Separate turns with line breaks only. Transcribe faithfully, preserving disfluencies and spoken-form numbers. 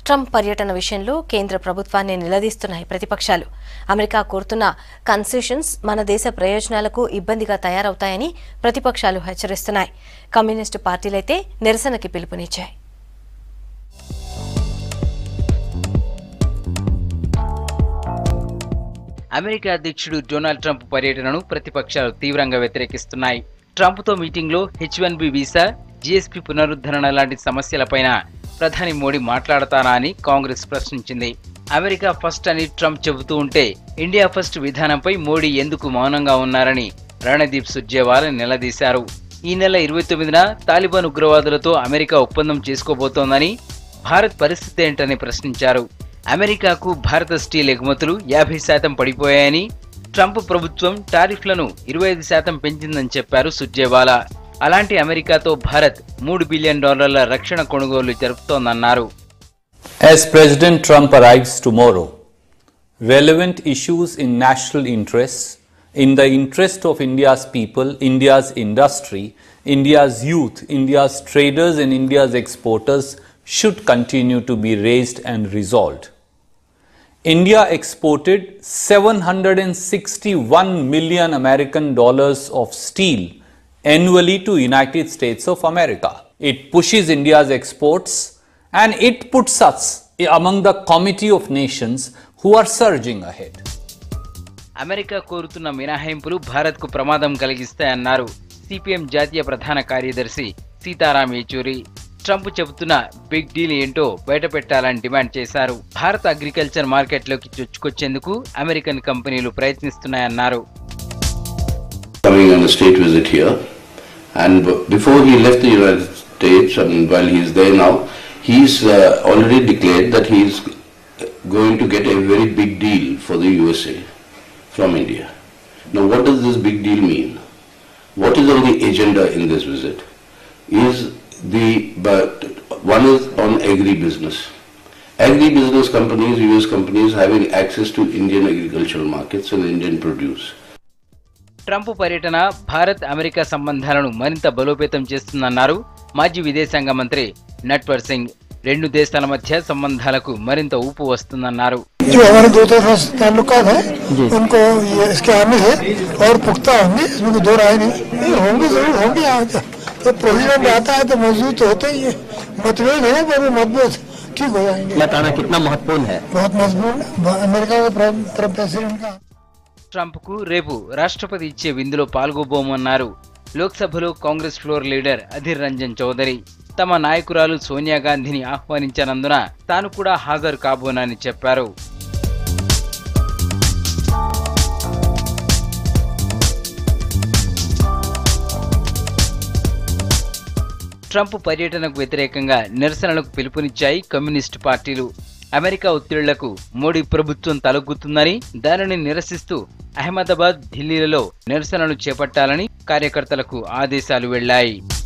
Trump పర్యటన విషయంలో కేంద్ర ప్రభుత్వాన్ని నిలదీస్తున్నాయి ప్రతిపక్షాలు. అమెరికా కోరుతున్న కన్సెషన్స్ మన దేశ ప్రయోజనాలకు ఇబ్బందిగా తయారవుతాయని ప్రతిపక్షాలు హెచ్చరిస్తున్నాయి. కమ్యూనిస్టు పార్టీలైతే నిరసనకి పిలుపునిచ్చాయి.
అమెరికా అధ్యక్షుడు డొనాల్డ్ ట్రంప్ పర్యటనను ప్రతిపక్షాలు తీవ్రంగా వ్యతిరేకిస్తున్నాయి. ట్రంప్తో మీటింగ్లో H one B visa, GSP పునరుద్ధరణ లాంటి సమస్యలపైన ప్రధాని మోడీ మాట్లాడతారా అని కాంగ్రెస్ ప్రశ్నించింది. అమెరికా ఫస్ట్ అని ట్రంప్ చెబుతూ ఉంటే ఇండియా ఫస్ట్ విధానంపై మోడీ ఎందుకు మౌనంగా ఉన్నారని రణదీప్ సుర్జేవాలా నిలదీశారు. ఈ నెల ఇరవై తొమ్మిదిన తాలిబాన్ ఉగ్రవాదులతో అమెరికా ఒప్పందం చేసుకోబోతోందని, భారత్ పరిస్థితి ఏంటని ప్రశ్నించారు. అమెరికాకు భారత స్టీల్ ఎగుమతులు యాభై శాతం పడిపోయాయని, ట్రంప్ ప్రభుత్వం టారిఫ్లను ఇరవై ఐదు శాతం పెంచిందని చెప్పారు సుర్జేవాలా. అలాంటి అమెరికాతో భారత్ మూడు బిలియన్ డాలర్ల రక్షణ కొనుగోలు జరుపుతోందన్నారు.
As President Trump arrives tomorrow, relevant issues in national interests, in the interest of India's people, India's industry, India's youth, India's traders and India's exporters should continue to be raised and resolved. India exported seven hundred sixty-one million American dollars of steel annually to United States of America. It pushes India's exports and it puts us among the committee of nations who are surging ahead.
America కోరుతున్న మినహాయింపులు భారత్కు ప్రమాదం కలిగిస్తాయన్నారు CPM జాతీయ ప్రధాన కార్యదర్శి Sitaram Yechury. Trump చెబుతున్న big deal ఏంటో బయటపెట్టాలని డిమాండ్ చేశారు. భారత అగ్రికల్చర్ మార్కెట్లోకి చొచ్చుకొచ్చేందుకు అమెరికన్ కంపెనీలు ప్రయత్నిస్తున్నాయన్నారు.
Coming on a state visit here, and before he left the United States, and while he is there now, he's uh, already declared that he is going to get a very big deal for the U S A from India. Now, what does this big deal mean? What is on the agenda in this visit? Is the but one is on agri-business. Agri-business companies, U S companies, having access to Indian agricultural markets and Indian produce.
Trump పర్యటన Bharat America సంబంధాలను మరింత బలోపేతం చేస్తుందన్నారు మాజీ విదేశాంగ మంత్రి నట్వర్ సింగ్. రెండు దేశాల మధ్య సంబంధాలకు మరింత ఊపు వస్తుందన్నారు. ట్రంప్ కు రేపు రాష్ట్రపతి ఇచ్చే విందులో పాల్గొబోమన్నారు. లోక్సభలో కాంగ్రెస్ ఫ్లోర్ లీడర్ అధీర్ రంజన్ చౌదరి తమ నాయకురాలు సోనియా గాంధీని ఆహ్వానించనందున తాను కూడా హాజరు కాబోనని చెప్పారు. ట్రంప్ పర్యటనకు వ్యతిరేకంగా నిరసనలకు పిలుపునిచ్చాయి కమ్యూనిస్టు పార్టీలు. అమెరికా ఒత్తిళ్లకు మోడీ ప్రభుత్వం తలొగ్గుతుందని, దానిని నిరసిస్తూ అహ్మదాబాద్, ఢిల్లీలలో నిరసనలు చేపట్టాలని కార్యకర్తలకు ఆదేశాలు వెళ్లాయి.